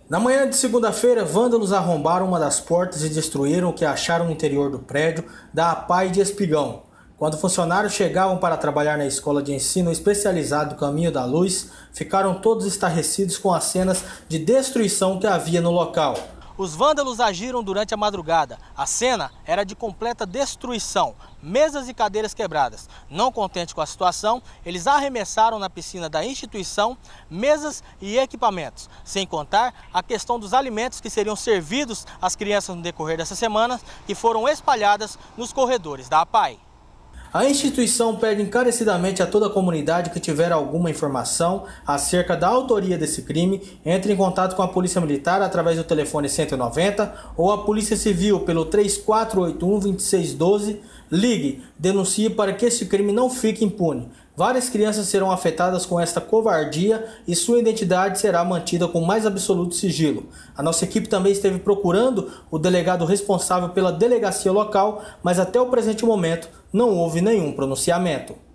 Na manhã de segunda-feira, vândalos arrombaram uma das portas e destruíram o que acharam no interior do prédio da APAI de Espigão. Quando funcionários chegavam para trabalhar na escola de ensino especializado Caminho da Luz, ficaram todos estarrecidos com as cenas de destruição que havia no local. Os vândalos agiram durante a madrugada. A cena era de completa destruição, mesas e cadeiras quebradas. Não contente com a situação, eles arremessaram na piscina da instituição mesas e equipamentos, sem contar a questão dos alimentos que seriam servidos às crianças no decorrer dessa semana, que foram espalhadas nos corredores da APAI. A instituição pede encarecidamente a toda a comunidade que tiver alguma informação acerca da autoria desse crime, entre em contato com a Polícia Militar através do telefone 190 ou a Polícia Civil pelo 3481-2612. Ligue, denuncie para que este crime não fique impune. Várias crianças serão afetadas com esta covardia e sua identidade será mantida com mais absoluto sigilo. A nossa equipe também esteve procurando o delegado responsável pela delegacia local, mas até o presente momento não houve nenhum pronunciamento.